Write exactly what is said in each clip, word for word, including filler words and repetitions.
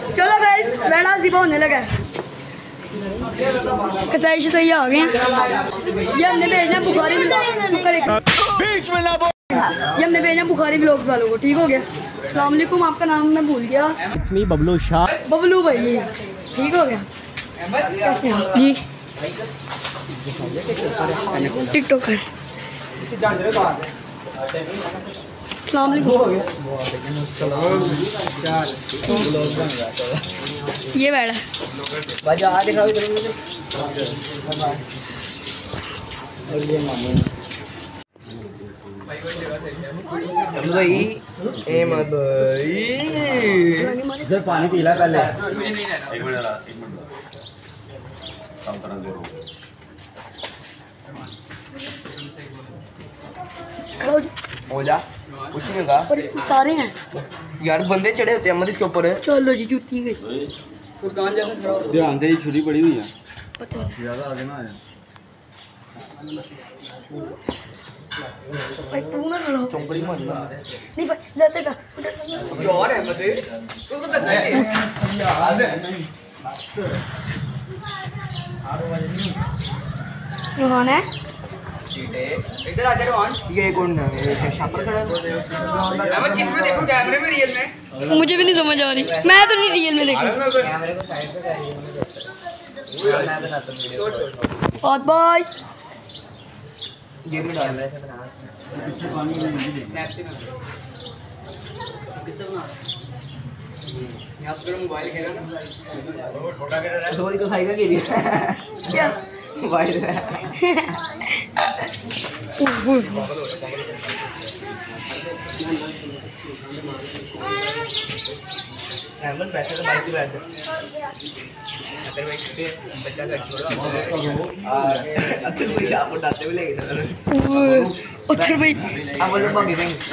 चलो गाइस बैठा सी होने लगा कसाई सही आ गए। ये हमने भेजना बुखारी ये हमने भेजना बुखारी ब्लॉग्स वालों को। ठीक हो गया। अस्सलाम वालेकुम। आपका नाम मैं भूल गया। बबलू शाह बबलू भाई। ठीक हो गया। कैसे हैं जी? टिकटॉकर। अस्सलाम वालेकुम। ये बैठा भाई ए मत भाई पानी पीला पहले। एक मिनट एक मिनट काम करन दे। हो जा कुछ नहीं होगा। पर उतारे हैं यार बंदे चढ़े होते हैं अमर इसके ऊपर। चलो जी जूती गई। ध्यान से ही छुरी पड़ी हुई है। पता ज्यादा आगे ना आया। भाई तू ना खड़ा हो। चौंकड़ी मार नहीं भाई लेते का यार है मत तू तो तक नहीं याद है नहीं रोहन है इधर आ जा रोहन। ये कौन है? शापर खड़ा है। मैं किस में देखूं कैमरे में रियल में? मुझे भी नहीं समझ आ रही। मैं तो नहीं रियल में देखी। कैमरे को साइड पे करिए। मैं बनाता हूं वीडियो। फौत भाई ये भी कैमरे से बना पीछे पानी में नहीं स्नैप से ना किससे बना यहां पर मोबाइल खेला ना वो छोटा कर रहा है। सॉरी तो साइकिल के लिए क्या मोबाइल है। हेमन बैठे तो बाइक पे बैठ अगर मैं किसी बच्चा का छोड़ा अच्छे कोई आप उठाते भी लेके चलो। अच्छा भाई अब वो लोग भागे देंगे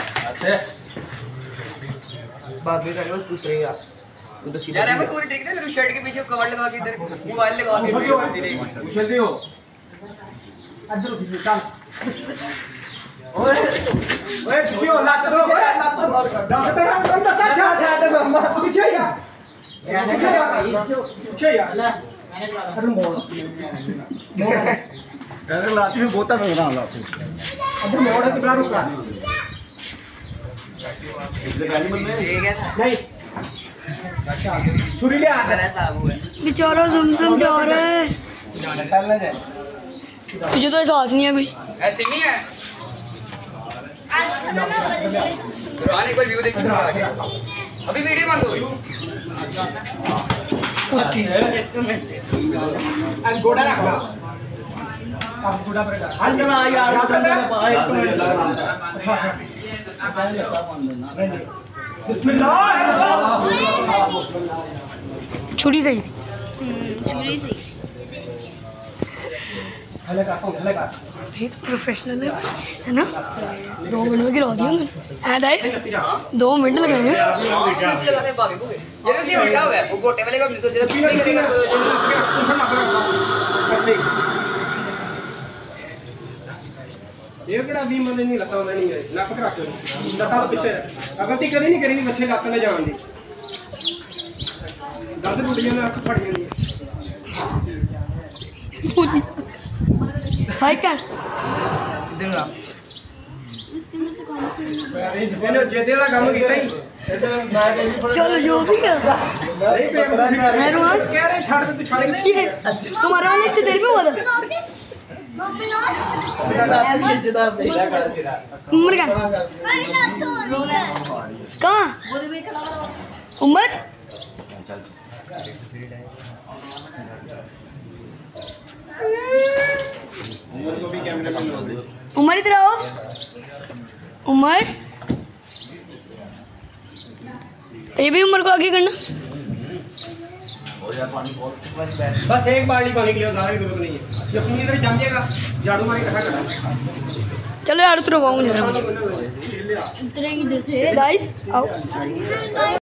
भागे करेंगे उसको उतरेगा तो सीधा यार हमें पूरी ट्रिक ना तेरे शर्ट के पीछे कवर लगा के इधर मोबाइल लगा के उछल दियो अंदर उठ चल ओए ओए पीछे हो लात दो ओए लात दो डांस कर हम हम तक जा जा हम पीछे यार पीछे यार पीछे यार अरे मोड़ मोड़ अरे लाती में बोता में बना लाती अरे मोड़ है तो क्या रुका नहीं छुरी ले आ बेचारा ज़मज़म जा रहा है। तुझे तो एहसास नहीं है कोई ऐसे नहीं है। एक बार व्यू देखिए अभी वीडियो बंद हो गई। गोड़ा रखना अब गोड़ा पड़ेगा अंदर आ यार छुरी सही थी। छुरी सही ये तो प्रोफेशनल है है ना। दो मिनट में गिरा दिया मैंने। गाइस दो मिनट लगाएंगे। ये उल्टा हो गया वो गोटे वाले का सोचा था नहीं करेगा तो ये बड़ा भी मन नहीं लगता मैं नहीं है ना पकड़ा के लता तो पीछे अगर ती करी नहीं करी बच्चे लात में जान दी दर्द बुढ़िया में आंख फट गई हाय क्या देगा मैंने जेदे का काम किया ही चलो जो भी कर मैं रोहन कह रहे छाड़ दे तू छाड़ेगा तुम्हारे वाले से देर में हुआ था। उम्र का कहाँ उम्र उम्र इधर आओ। उम्र ये भी उम्र को आगे करना। बस एक बाल्टी पानी के लिए ज़्यादा की जरूरत नहीं है। ये खून इधर जम जाएगा झाड़ू मार के इकट्ठा करना। चलो यार उतरो गाँव उतरेंगे जैसे गाइस आओ।